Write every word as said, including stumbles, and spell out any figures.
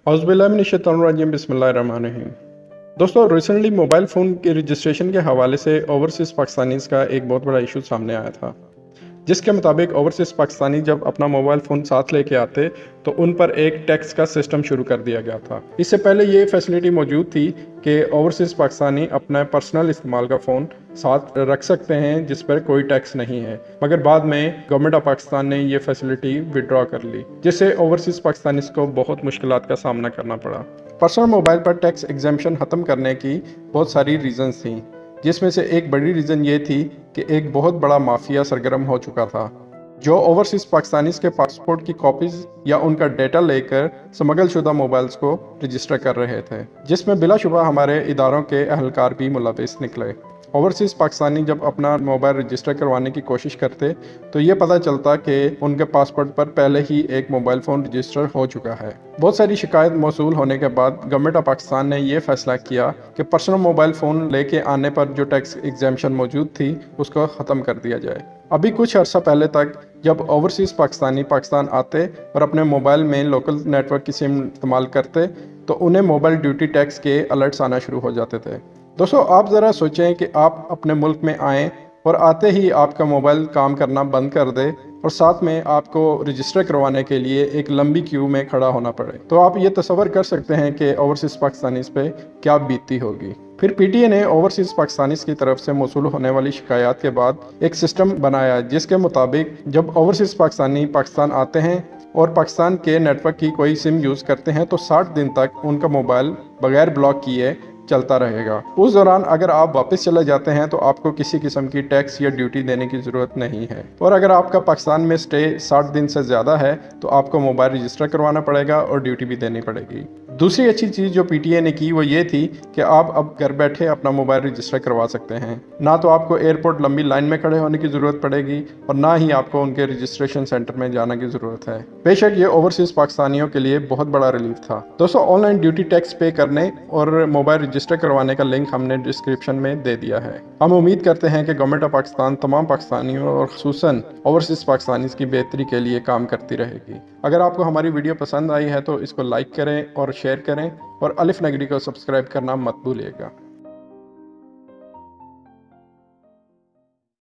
औज़ुबिल्लाहिमिनश्शैतानिर्रजीम बिस्मिल्लाहिर्रहमानिर्रहीम। दोस्तों, recently mobile phone के रजिस्ट्रेशन के हवाले से ओवरसीज़ पाकिस्तानीज़ का एक बहुत बड़ा इशू सामने आया था, जिसके मुताबिक ओवरसीज़ पाकिस्तानी जब अपना मोबाइल फ़ोन साथ लेके आते तो उन पर एक टैक्स का सिस्टम शुरू कर दिया गया था। इससे पहले ये फैसिलिटी मौजूद थी कि ओवरसीज़ पाकिस्तानी अपना पर्सनल इस्तेमाल का फ़ोन साथ रख सकते हैं जिस पर कोई टैक्स नहीं है, मगर बाद में गवर्नमेंट ऑफ पाकिस्तान ने ये फैसिलिटी विड्रॉ कर ली, जिससे ओवरसीज़ पाकिस्तानी को बहुत मुश्किलात का सामना करना पड़ा। पर्सनल मोबाइल पर टैक्स एग्जेम्पशन ख़त्म करने की बहुत सारी रीज़न्स थी, जिसमें से एक बड़ी रीज़न ये थी कि एक बहुत बड़ा माफिया सरगर्म हो चुका था, जो ओवरसीज़ पाकिस्तानीज़ के पासपोर्ट की कॉपीज़ या उनका डेटा लेकर स्मगल शुदा मोबाइल्स को रजिस्टर कर रहे थे, जिसमें बिलाशुबा हमारे इदारों के अहलकार भी मुलविस निकले। ओवरसीज़ पाकिस्तानी जब अपना मोबाइल रजिस्टर करवाने की कोशिश करते तो ये पता चलता कि उनके पासपोर्ट पर पहले ही एक मोबाइल फ़ोन रजिस्टर हो चुका है। बहुत सारी शिकायत मौसूल होने के बाद गवर्नमेंट ऑफ पाकिस्तान ने यह फैसला किया कि पर्सनल मोबाइल फ़ोन लेके आने पर जो टैक्स एग्जेम्पशन मौजूद थी उसको ख़त्म कर दिया जाए। अभी कुछ अर्सा पहले तक जब ओवरसीज़ पाकिस्तानी पाकिस्तान आते और अपने मोबाइल में लोकल नेटवर्क की सिम इस्तेमाल करते तो उन्हें मोबाइल ड्यूटी टैक्स के अलर्ट्स आना शुरू हो जाते थे। दोस्तों, आप ज़रा सोचें कि आप अपने मुल्क में आएँ और आते ही आपका मोबाइल काम करना बंद कर दे और साथ में आपको रजिस्टर करवाने के लिए एक लंबी क्यू में खड़ा होना पड़े, तो आप ये तसव्वुर कर सकते हैं कि ओवरसीज़ पाकिस्तानीज़ पे क्या बीतती होगी। फिर पीटीए ने ओवरसीज़ पाकिस्तानीज़ की तरफ से मौसूल होने वाली शिकायत के बाद एक सिस्टम बनाया, जिसके मुताबिक जब ओवरसीज़ पाकिस्तानी पाकिस्तान आते हैं और पाकिस्तान के नेटवर्क की कोई सिम यूज़ करते हैं तो साठ दिन तक उनका मोबाइल बगैर ब्लॉक किए चलता रहेगा। उस दौरान अगर आप वापस चले जाते हैं तो आपको किसी किस्म की टैक्स या ड्यूटी देने की ज़रूरत नहीं है, और अगर आपका पाकिस्तान में स्टे साठ दिन से ज़्यादा है तो आपको मोबाइल रजिस्टर करवाना पड़ेगा और ड्यूटी भी देनी पड़ेगी। दूसरी अच्छी चीज़ जो पीटीए ने की वो ये थी कि आप अब घर बैठे अपना मोबाइल रजिस्टर करवा सकते हैं। ना तो आपको एयरपोर्ट लंबी लाइन में खड़े होने की ज़रूरत पड़ेगी और ना ही आपको उनके रजिस्ट्रेशन सेंटर में जाने की ज़रूरत है। बेशक ये ओवरसीज़ पाकिस्तानियों के लिए बहुत बड़ा रिलीफ था। दोस्तों, ऑनलाइन ड्यूटी टैक्स पे करने और मोबाइल रजिस्टर करवाने का लिंक हमने डिस्क्रिप्शन में दे दिया है। हम उम्मीद करते हैं कि गवर्नमेंट ऑफ पाकिस्तान तमाम पाकिस्तानियों और खुसूसन ओवरसीज़ पाकिस्तानीज़ की बेहतरी के लिए काम करती रहेगी। अगर आपको हमारी वीडियो पसंद आई है तो इसको लाइक करें और शेयर करें और अलिफ नगरी को सब्सक्राइब करना मत भूलिएगा।